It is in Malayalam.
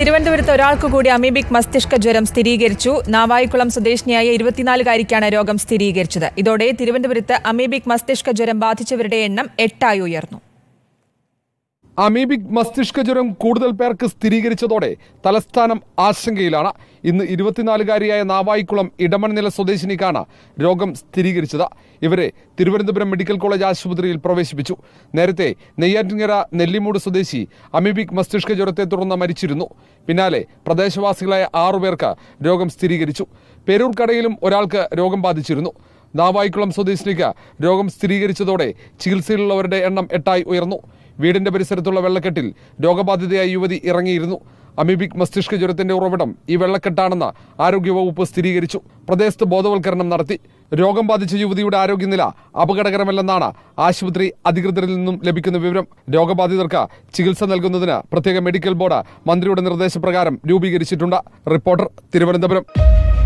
തിരുവനന്തപുരത്ത് ഒരാൾക്ക് കൂടി അമീബിക് മസ്തിഷ്ക ജ്വരം സ്ഥിരീകരിച്ചു. നാവായിക്കുളം സ്വദേശിനിയായ 24-കാരിക്കാണ് രോഗം സ്ഥിരീകരിച്ചത്. ഇതോടെ തിരുവനന്തപുരത്ത് അമീബിക് മസ്തിഷ്ക ജ്വരം ബാധിച്ചവരുടെ എണ്ണം 8 ഉയർന്നു. അമീബിക് മസ്തിഷ്ക ജ്വരം കൂടുതൽ പേർക്ക് സ്ഥിരീകരിച്ചതോടെ തലസ്ഥാനം ആശങ്കയിലാണ്. ഇന്ന് 24-കാരിയായ നാവായിക്കുളം ഇടമൺനില സ്വദേശിനിക്കാണ് രോഗം സ്ഥിരീകരിച്ചത്. ഇവരെ തിരുവനന്തപുരം മെഡിക്കൽ കോളേജ് ആശുപത്രിയിൽ പ്രവേശിപ്പിച്ചു. നേരത്തെ നെയ്യാറ്റിൻകര നെല്ലിമൂട് സ്വദേശി അമീബിക് മസ്തിഷ്ക ജ്വരത്തെ തുടർന്ന് മരിച്ചിരുന്നു. പിന്നാലെ പ്രദേശവാസികളായ 6 പേർക്ക് രോഗം സ്ഥിരീകരിച്ചു. പേരൂർക്കടയിലും ഒരാൾക്ക് രോഗം ബാധിച്ചിരുന്നു. നാവായിക്കുളം സ്വദേശിനിക്ക് രോഗം സ്ഥിരീകരിച്ചതോടെ ചികിത്സയിലുള്ളവരുടെ എണ്ണം 8 ഉയർന്നു. വീടിന്റെ പരിസരത്തുള്ള വെള്ളക്കെട്ടിൽ രോഗബാധിതയായ യുവതി ഇറങ്ങിയിരുന്നു. അമീബിക് മസ്തിഷ്ക ജ്വരത്തിന്റെ ഉറവിടം ഈ വെള്ളക്കെട്ടാണെന്ന് ആരോഗ്യവകുപ്പ് സ്ഥിരീകരിച്ചു. പ്രദേശത്ത് ബോധവൽക്കരണം നടത്തി. രോഗം ബാധിച്ച യുവതിയുടെ ആരോഗ്യനില അപകടകരമല്ലെന്നാണ് ആശുപത്രി അധികൃതരിൽ നിന്നും ലഭിക്കുന്ന വിവരം. രോഗബാധിതർക്ക് ചികിത്സ നൽകുന്നതിന് പ്രത്യേക മെഡിക്കൽ ബോർഡ് മന്ത്രിയുടെ നിർദ്ദേശപ്രകാരം രൂപീകരിച്ചിട്ടുണ്ട്. റിപ്പോർട്ടർ, തിരുവനന്തപുരം.